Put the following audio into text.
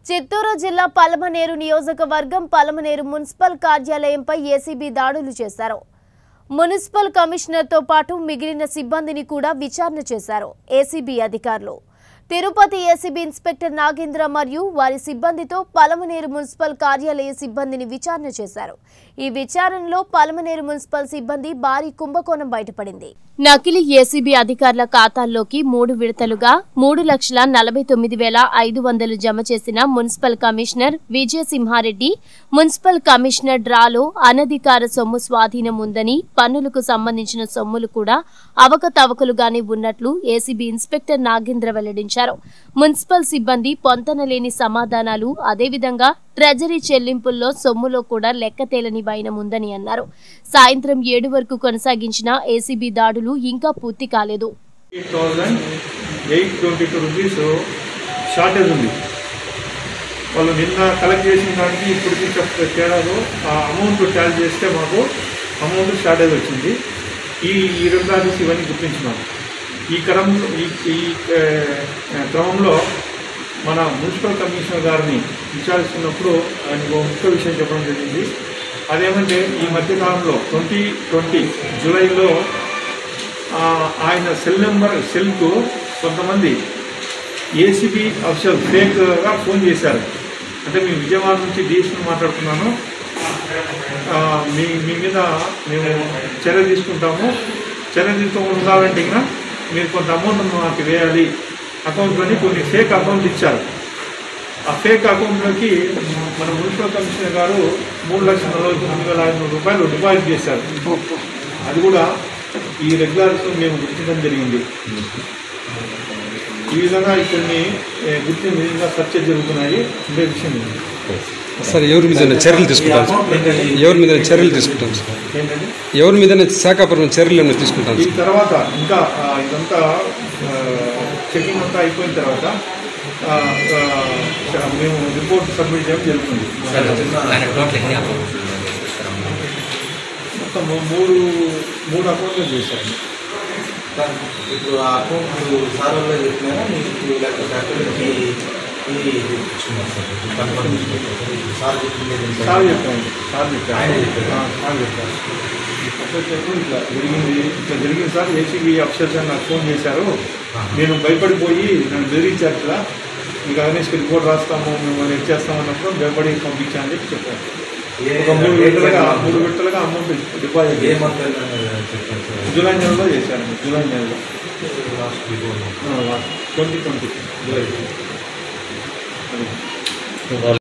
చిత్తూరు జిల్లా పలమనేరు నియోజకవర్గం Palamaner municipal కార్యాలయంపై ACB దాడులు చేశారు. మున్సిపల్ కమిషనర్తో పాటు మిగిలిన సిబ్బందిని కూడా విచారణ చేశారు. ఏసీబీ అధికారులు తిరుపతి ఏసీబీ ఇన్స్పెక్టర్ నాగేంద్ర మరియు వారి సిబ్బందితో పలమనేరు మున్సిపల్ కార్యాలయ సిబ్బందిని విచారణ చేశారు. ఈ విచారణలో పలమనేరు మున్సిపల్ సిబ్బంది భారీ కుంభకోణం బయటపడింది. నకిలీ ఏసీబీ అధికారుల ఖాతాల్లోకి 3 విడతలుగా 3,49,500 జమ చేసిన municipal commissioner Vijayasimha Reddy municipal commissioner డ్రాలో అనధికార సొమ్ము స్వాధీనం ఉందని, పన్నులకు సంబంధించిన సొమ్ములు కూడా అవకతవకలుగానే ఉన్నట్లు ఏసీబీ ఇన్స్పెక్టర్ నాగేంద్ర వెల్లడించారు. మున్సిపల్ సిబ్బంది పొంతనలేని సమాధానాలు, అదేవిధంగా ట్రెజరీ చెల్లింపుల్లో సొమ్ములో కూడా లెక్క తేలని వైనం ఉందని అన్నారు. సాయంత్రం 7 వరకు కొనసాగించిన ఏసీబీ దాడులు ఇంకా పూర్తి కాలేదు. 8,822 రూపీస్ షార్టేజ్ ఉంది. వాళ్ళు నిన్న కలెక్ట్ చేసిన దానికి ఇప్పటికి తేడాలో ఆ అమౌంట్ ట్యాల్ చేస్తే మాకు అమౌంట్ షార్టేజ్ వచ్చింది. ఈ రెండు ఇవన్నీ గుర్తించినాము. ఈ క్రమంలో మన మున్సిపల్ కమిషనర్ గారిని విచారిస్తున్నప్పుడు ఆయనకు ముఖ్య విషయం చెప్పడం జరిగింది. అదేమంటే ఈ మధ్యకాలంలో 2020 జూలైలో ఆయన సెల్కు కొంతమంది ఏసీబీ అఫీషియల్ ఫేక్గా ఫోన్ చేశారు. అంటే మేము విజయవాడ నుంచి డిఎస్పీ మాట్లాడుతున్నాను, మీ మీద మేము చర్య తీసుకుంటాము, చర్య తీసుకోకుండా ఉండాలంటే ఇంకా మీరు కొంత అమౌంట్ మాకు వేయాలి అకౌంట్లోని కొన్ని ఫేక్ అకౌంట్ ఇచ్చారు. ఆ ఫేక్ అకౌంట్లోకి మన మున్సిపల్ కమిషనర్ గారు 3,49,500 రూపాయలు డిపాజిట్ చేశారు. అది కూడా ఈ రెగ్యులర్స్ మేము గుర్తించడం జరిగింది. ఈ విధంగా కొన్ని గుర్తించిన విధంగా చర్చలు జరుగుతున్నాయి. ఇదే విషయం సార్, ఎవరి మీద చర్యలు తీసుకుంటాం? ఎవరి మీద చర్యలు తీసుకుంటాం? ఎవరి మీద శాఖాపరమైన చర్యలు తీసుకుంటాం? ఈ తర్వాత ఇంకా ఇదంతా చెకింగ్ అంతా అయిపోయిన తర్వాత మేము రిపోర్ట్ సబ్మిట్ చేయడం జరుగుతుంది. మొత్తం మూడు అకౌంట్లు చేశారు. ఇప్పుడు ఆ అకౌంట్ సార్లో చెప్పినారా మీకు సార్ చెప్పారు. ఇట్లా జరిగింది సార్, ఏసీబీ అఫీసర్స్ అని నాకు ఫోన్ చేశారు. నేను భయపడిపోయి నన్ను బెదిరించారు కదా, మీకు అగనేష్కి రిపోర్ట్ రాస్తాము, మిమ్మల్ని ఎచ్చేస్తాము అన్నప్పుడు భయపడి పంపించాను అని చెప్పి చెప్పారు. ఒక 3 విడతలుగా అమౌంట్ డిపాజిట్ జూలై నెలలో చేశాను. జూలై నెలలో 2020 జూలై.